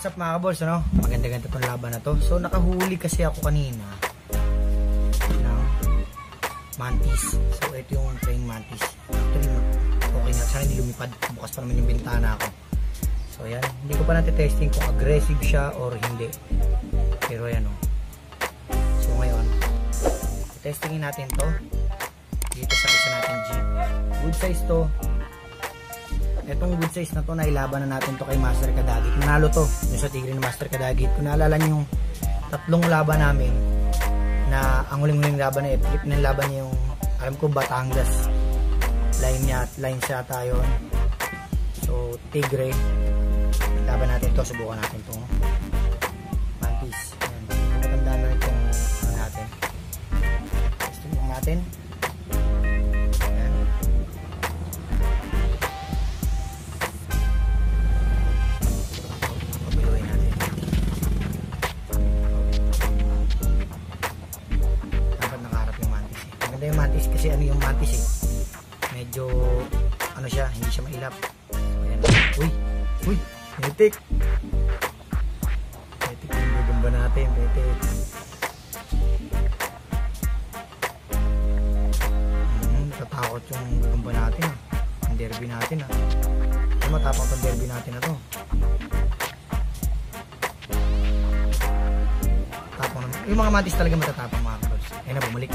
What's up mga kabols, ano? Maganda-ganda itong laban na to. So nakahuli kasi ako kanina ng mantis. So ito yung praying mantis. Actually okay nga, sana hindi lumipad. Bukas pa naman yung bintana ako. So yan, hindi ko pa natin-testing kung aggressive siya or hindi. Pero ayan o. So ngayon, testingin natin to dito sa isa natin G. Good size to. Etong good size na to, nailaban na natin to kay Master Kadagit. Manalo to yung sa Tigre ni Master Kadagit. Kung naalala nyo yung tatlong laban namin na ang huling-huling laban na flip ng laban niya yung, alam ko, Batangas line siya tayo. So Tigre, laban natin to, subukan natin to mantis. Ayan, matandaan na rin itong natin. Testing natin. Yung mantis kasi ano yung mantis medyo ano siya, hindi siya mailap. So, ayan. Uy, netik yung gagamba natin, netik. Natatakot yung gagamba natin yung derby natin ay matapang tong derby natin na to. Tapang naman yung mga mantis talaga, matatapang mga kabos. Ayan na, bumalik.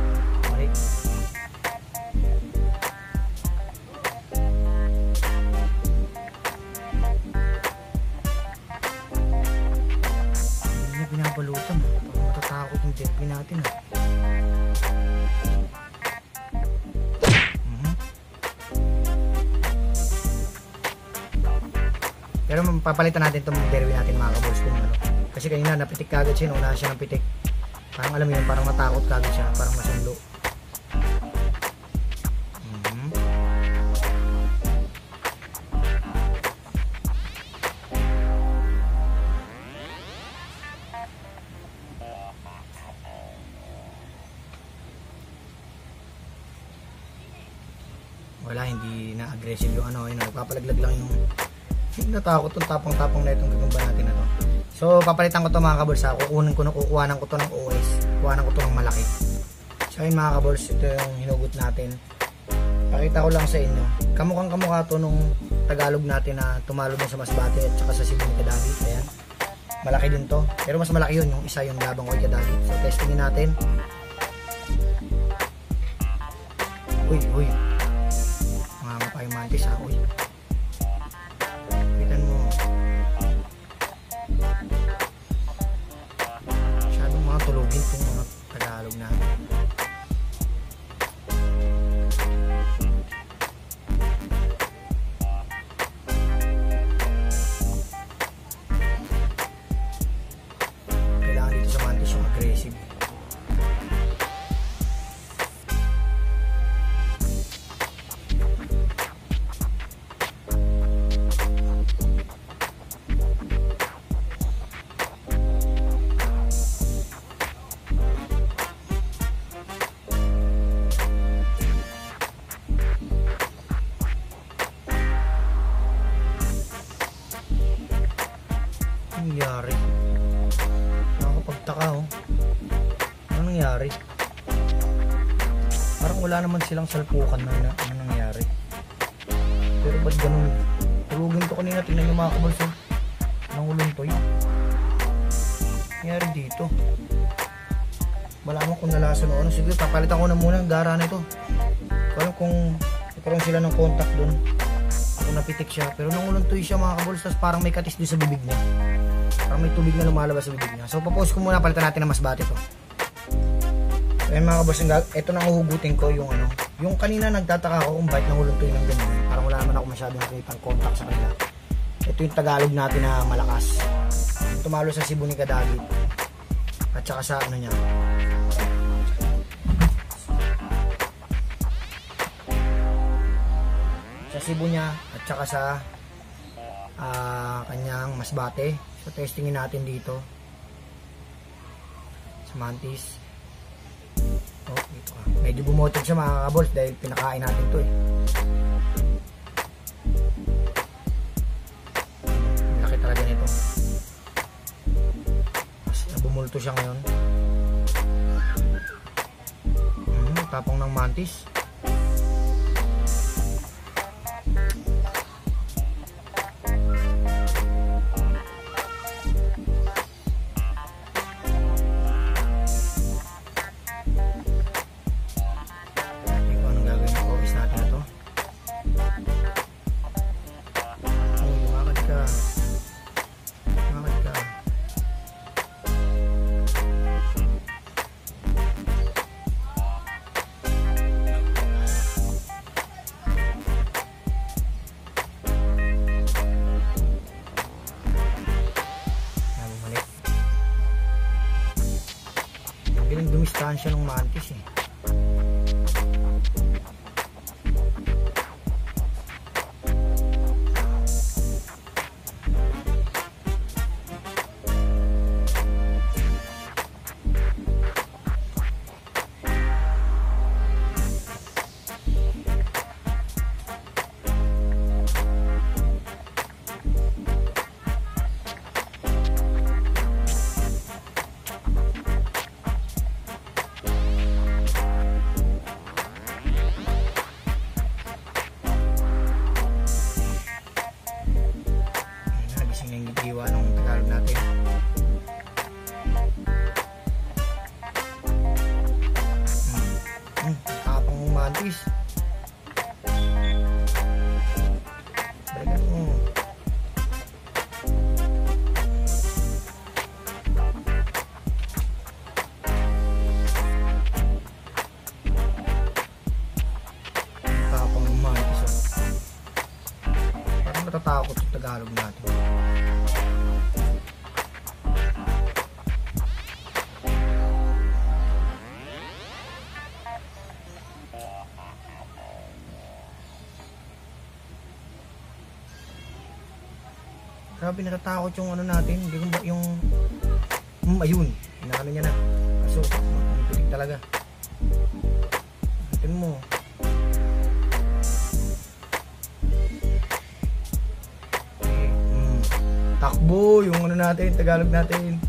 Pinabalutan, parang matatakot yung derby natin Pero papalitan natin itong derby natin mga kabols kung ano. Kasi kanina napitik kagad siya, una siya ng pitik. Parang alam mo yun, parang matakot kagad siya, parang masundo. Wala, hindi na aggressive yung ano, yun, nagpapalaglag lang yung natakot yung tapang-tapang na itong gagamba natin na to. So papalitan ko to mga kabols, kukuhanan ko to ng OS, kukuhanan ko to ng malaki. So yun mga kabols, ito yung hinugot natin. Pakita ko lang sa inyo, kamukhang kamukha to nung Tagalog natin na tumalo din sa Masbate at saka sa Cebu ni Kadagit. Ayan, malaki din to, pero mas malaki yun, yung isa yung labang ko kay Kadagit. So testingin natin. Uy mga pa yung mantis uy. Kitan mo, masyadong mga tulogin itong mga Tagalog natin. Kailangan dito sa mantis yung aggressive. Ano nangyari? Nakakapagtaka ano nangyari? Parang wala naman silang salpukan na ano nangyari. Pero ba't ganun? Tulugin to kanina, tingnan nyo mga kabols nangulong to yun. Nangyari dito. Wala mo kung nalason o ano. Sige, papalitan ko na muna ang gara na ito. Parang kung nagkaroon sila ng contact dun, kung napitik siya, pero nangulong to siya mga kabols, tapos parang may katis doon sa bibig niya. Parang may tubig na lumalabas sa bibig niya. So papause ko muna, palitan natin ng Masbate to. So ayun mga kabols, ito nang uhugutin ko yung ano. Yung kanina nagtataka ako kung bakit nangulong to ng ganyan. Parang wala naman ako masyadong nakitang contact sa kanila. Ito yung Tagalog natin na malakas. Yung tumalo sa Cebu ni Kadagit. At saka sa ano niya. Sa Cebu niya at saka sa kanyang Masbate. So testingin natin dito sa mantis. Dito. Medyo bumotog siya mga kabols dahil pinakain natin to Laki talaga nito. Multo siya ngayon. Tapang ng mantis. Dumistansya ng mantis eh. Natatakot sa Tagalog natin. Grabe, natatakot yung ano natin, yung ayun, inaano niya na. Kaso, pilig talaga. Natin mo. Takbo, yung ano natin, Tagalog natin.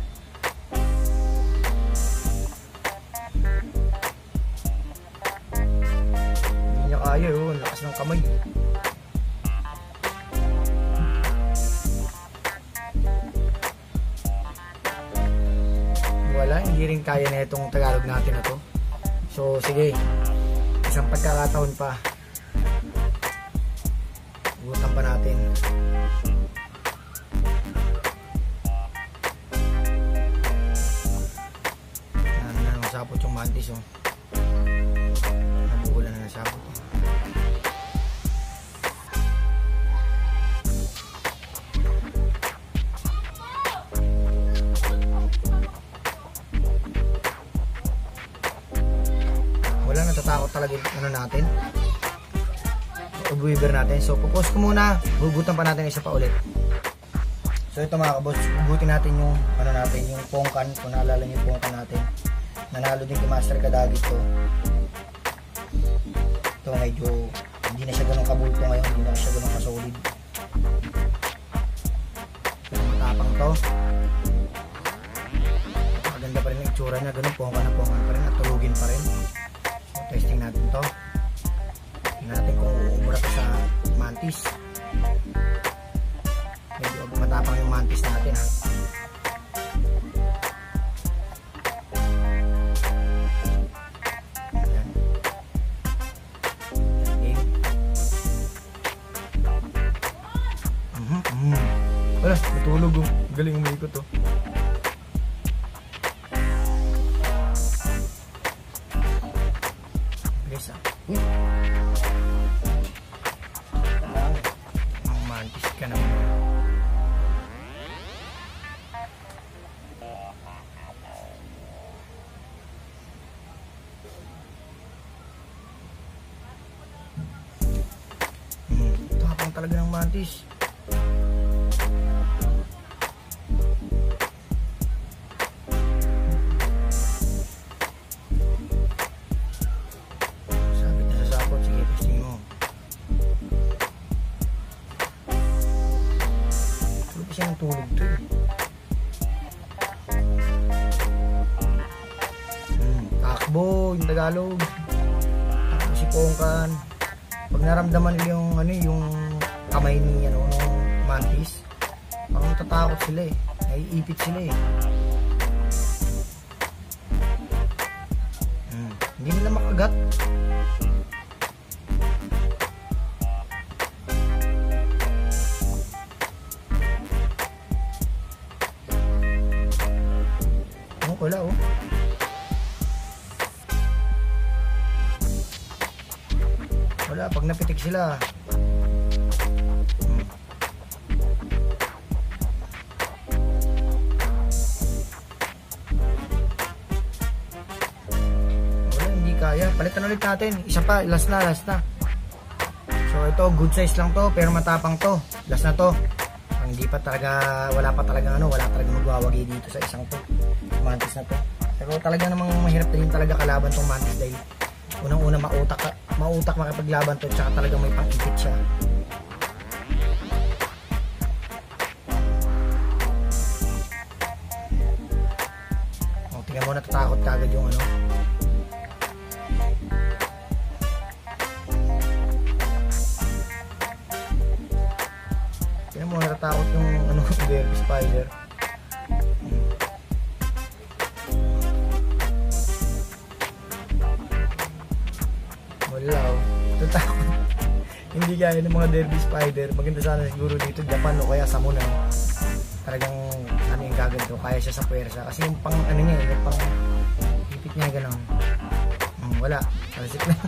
Hindi niya kaya yun, lakas ng kamay. Wala, hindi rin kaya na itong Tagalog natin na to. So, sige, isang pagkakataon pa. Ugutan pa natin. Nasapot yung mantis oh. Nabuhulan na nasapot oh. Wala, natatakot talaga yung ano natin, obweaver natin. So pupos ko muna, hugutan pa natin isa pa ulit. So ito mga kaboss, hugutin natin yung ano natin, yung pongkan. Kung naalala nyo yung pongkan natin, nanalo din kay Master Kadagit to. Ito medyo hindi na siya ganun kabulto ngayon, hindi na siya ganun kasolid. Pero matapang to. Maganda pa rin yung itsura niya, ganun pongkan na pongkan pa rin at tulugin pa rin. So testing natin to. Tingnan natin kung uubra to sa mantis. Medyo matapang yung mantis natin ha. Wala, natulog oh. Galing umikot oh. Guys ah. Ang mantis ka naman. Tapang talaga ng mantis. Siya ng tulog to eh. takbo, yung Tagalog. Si Pongkan. Pag naramdaman nila yung ano, yung kamay ni ano, mantis, parang natatakot sila eh. Naiipit sila eh. Hindi nila makagat. Oh, wala oh. Wala, pag napitik sila. Kaya, palitan ulit natin. Isa pa, last na. So ito, good size lang to, pero matapang to. Last na to. Ang hindi pa talaga, wala pa talaga ano, wala talaga magwawagi dito sa isang to. Mantis na to. Pero talaga namang mahirap din talaga kalaban tong mantis dahil unang-una mautak makipaglaban to, tsaka talaga may pang-ipit siya. O, tingnan mo, natatakot kagad yung ano. Tingnan mo, natatakot yung ano, derby spider. Wala oh. Natatakot. Hindi gaya ng mga derby spider. Maganda sana siguro dito Japan o kaya Samuna. Talagang ano yung gaganto, kaya siya sa puwersa. Kasi yung pang ano niya, yung pang ipit niya gano'n. Wala, talasik na.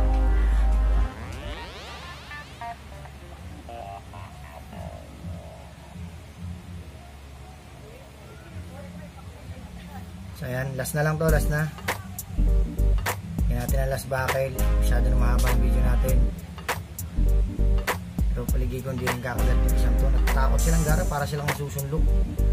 So ayan, last na lang to, last na. Yan natin ang last buckle. Masyado na mahaba ang video natin. Pero paligay ko hindi rin kakagat yung isang to. Natatakot silang gara para silang masusunlog.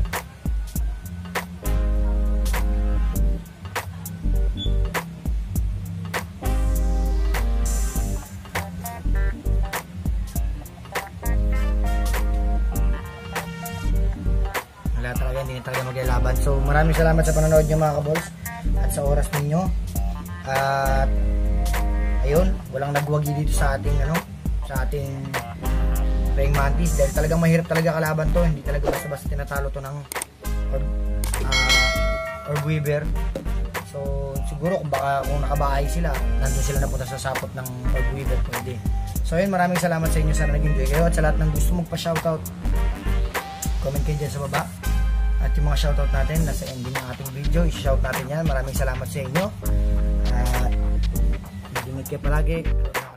Wala talaga, hindi na talaga maglalaban. So maraming salamat sa panonood nyo mga kabols at sa oras ninyo. At ayun, walang nagwagi dito sa ating ano, sa ating praying mantis dahil talagang mahirap talaga kalaban to. Hindi talaga basta-basta tinatalo to ng orb weaver. So siguro kung nakabahay sila, nandun sila napunta sa sapot ng orb weaver, pwede. So ayun, maraming salamat sa inyo, sana nag-enjoy kayo. At sa lahat ng gusto magpa-shoutout, comment kayo dyan sa baba. At yung mga shoutout natin nasa ending ng ating video, i-shout natin yan. Maraming salamat sa inyo. At mag-ingat kayo palagi.